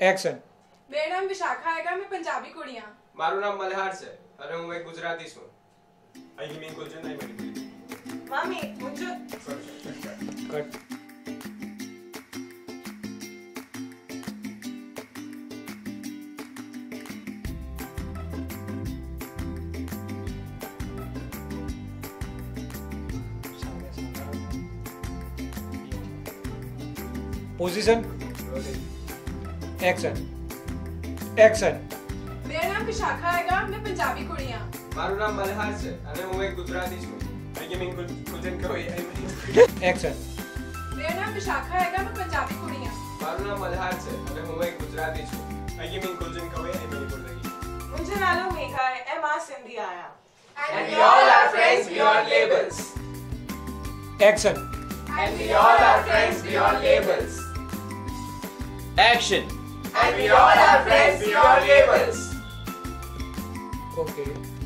Action. मेरा नाम विशाखा है, मैं पंजाबी कुड़ी हां। मारू नाम मल्हार छे अने हूँ एक गुजराती छूं। आई मीन कुछ नहीं मेरी मामी मुझे कट। पोजीशन। एक्शन। एक्शन। मेरा नाम विशाखा है, मैं पंजाबी कुड़ी हां। मारू नाम मल्हार छे अने हूँ एक गुजराती छूं। आई मीन कुछ नहीं करो आई मीन एक्शन। मेरा नाम विशाखा है, मैं पंजाबी कुड़ी हां। मारू नाम मल्हार छे अने हूँ एक गुजराती छूं। आई मीन कुछ नहीं करो आई मीन बोल रही मुझे नालो मेघा है, ए मां सिंधी आया। And we all are friends beyond labels. Action. And we all are friends beyond labels. Action. And we all are friends beyond labels. Okay.